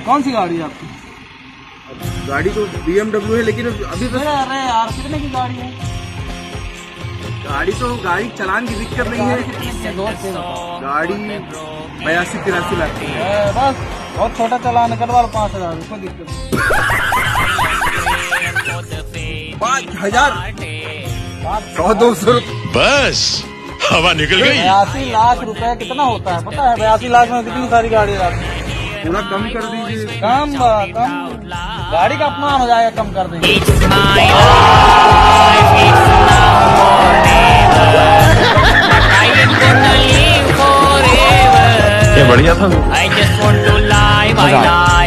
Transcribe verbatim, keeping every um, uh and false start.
कौन सी गाड़ी है आपकी? गाड़ी तो बी एम डब्ल्यू है, लेकिन अभी तो अरे यार कितने की गाड़ी है? गाड़ी तो गाड़ी चलान की दिक्कत नहीं है। गाड़ी बयासी तिरासी लाख की है। बस बहुत छोटा चलान करवा लो, पाँच हजार कोई दिक्कत नहीं। पाँच हजार सौ दो सौ बस हवा निकल गई। बयासी लाख रुपए कितना होता है पता है? बयासी लाख में कितनी सारी गाड़ी आती है। थोड़ा कम कर दीजिए। कम कम गाड़ी का अपमान हो जाएगा, कम कर देंगे। ये बढ़िया था। I just want to lie, why lie?